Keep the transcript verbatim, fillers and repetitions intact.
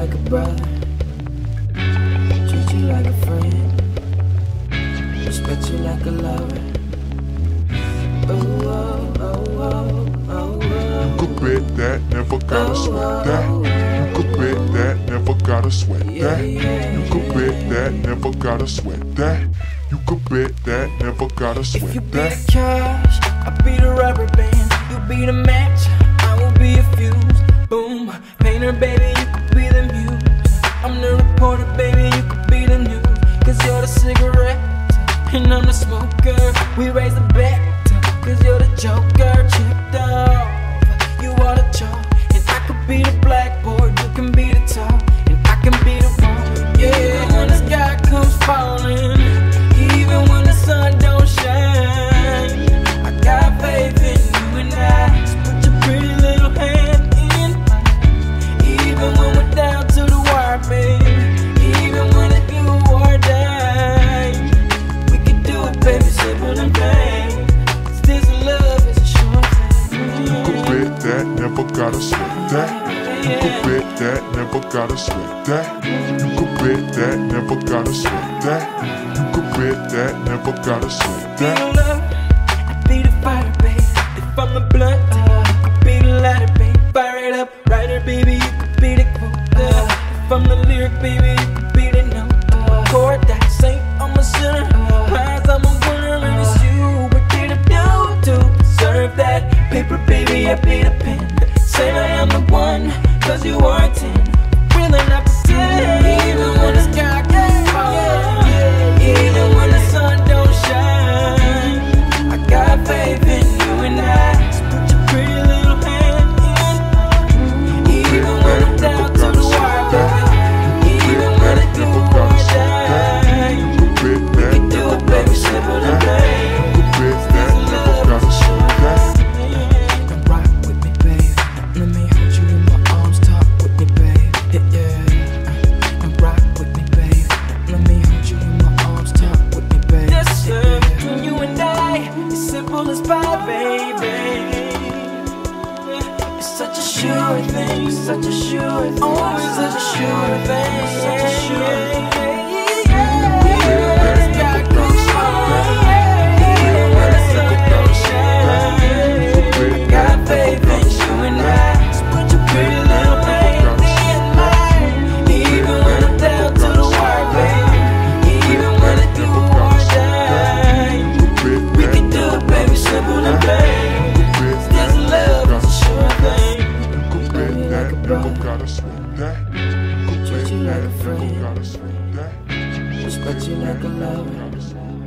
like a brother, treat you like a friend, respect you like a lover. Oh, oh, oh, oh, oh, oh. You could bet that, never gotta sweat that. You could bet that, never gotta sweat that. You could bet that, never gotta sweat that. You could bet that, never gotta If you sweat be that. the cash, I'll be the rubber band. You be the match, I will be a fuse. Boom, painter baby, you could be the muse. I'm the reporter baby, you could be the news. Cause you're the cigarette, and I'm the smoker. We raise the bet, cause you're the joker. Chipped off, you are the chalk. And I could be the blackboard, you can be the top. And I can be the wall, yeah. When the sky comes falling, even when the sun don't shine, I got faith in you and I. So put your pretty little hand in mine. Even when we're down to the wire, baby, even when it's do or die, we can do it, baby, simple and plain. Cause this love is a short thing. You could bet that, never gotta sweat that. You could bet that, never gotta sweat that. You could bet that, never gotta sweat that. You could bet that, never gotta sweat Be the that. love, I be the fire, baby. If I'm the blunt, you could be the lighter, baby. Fire it up, writer, baby, you could be the quote. If I'm the lyric, baby, you could be the note. Chord that saint, I'm a sinner. Prize, I'm a winner, and it's you. What did I do to deserve that? Paper, baby, I be the pen. Say I am the one, cause you are a ten. Really not pretend. Even when the sky gets falling, even when the sun don't shine, I got faith in you and I. So put your pretty little hand in. Even when I'm down to the wire, baby, even when I do or die, we can do it, baby, simple and plain. You could bet that, never gotta sweat that. Come rock with me, babe. Let me hold you in my arms, talk with me, babe. Yeah, yeah. Come rock with me, babe. Let me hold you in my arms, talk with me, babe. Yes, sir. Between you and I, it's simple as pie, baby. It's such a sure thing, it's such a sure thing. Oh, it's such a sure thing, such a sure thing. Even when the sky goes falling, even when the sun don't shine, I got faith in you and I. So put your pretty little hand in mine. Even when I'm down to the wire, baby, even when I do or die, we can do it, baby, simple and plain. This love is a sure thing. You could bet that, never gotta sweat that. You could Treat you bet like a that, never friend, gotta sweat that. respect you like a lover. Gotta sweat